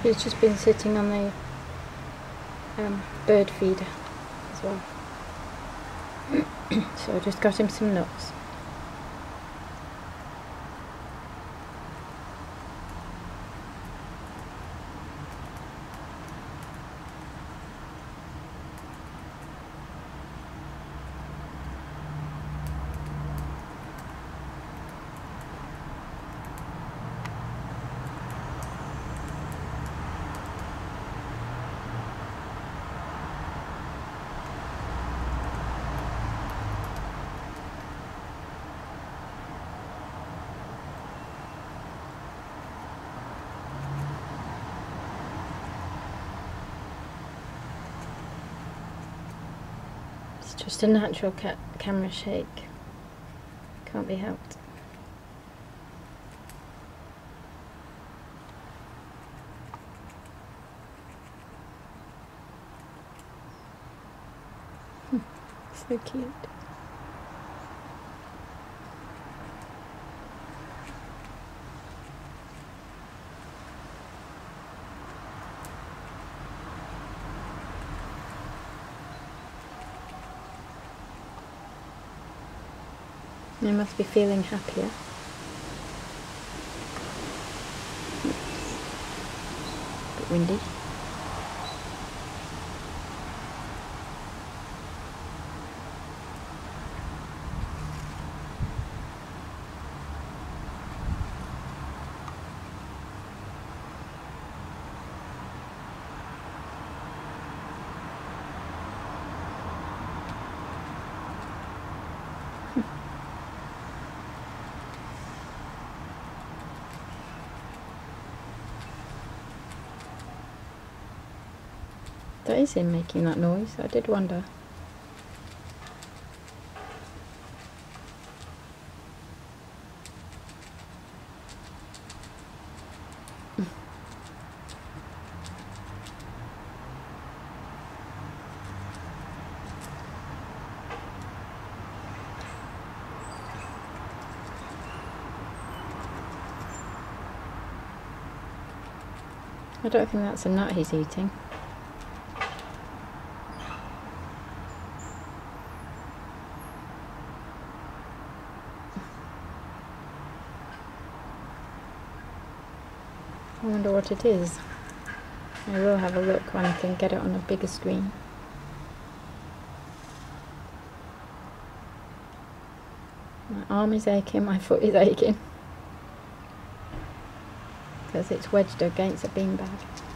He's just been sitting on the bird feeder as well. So I just got him some nuts. It's just a natural camera shake. Can't be helped. So cute. They must be feeling happier. A bit windy. That is him making that noise. I did wonder. I don't think that's a nut he's eating. I wonder what it is. I will have a look when I can get it on a bigger screen. My arm is aching, my foot is aching. Because it's wedged against a beanbag.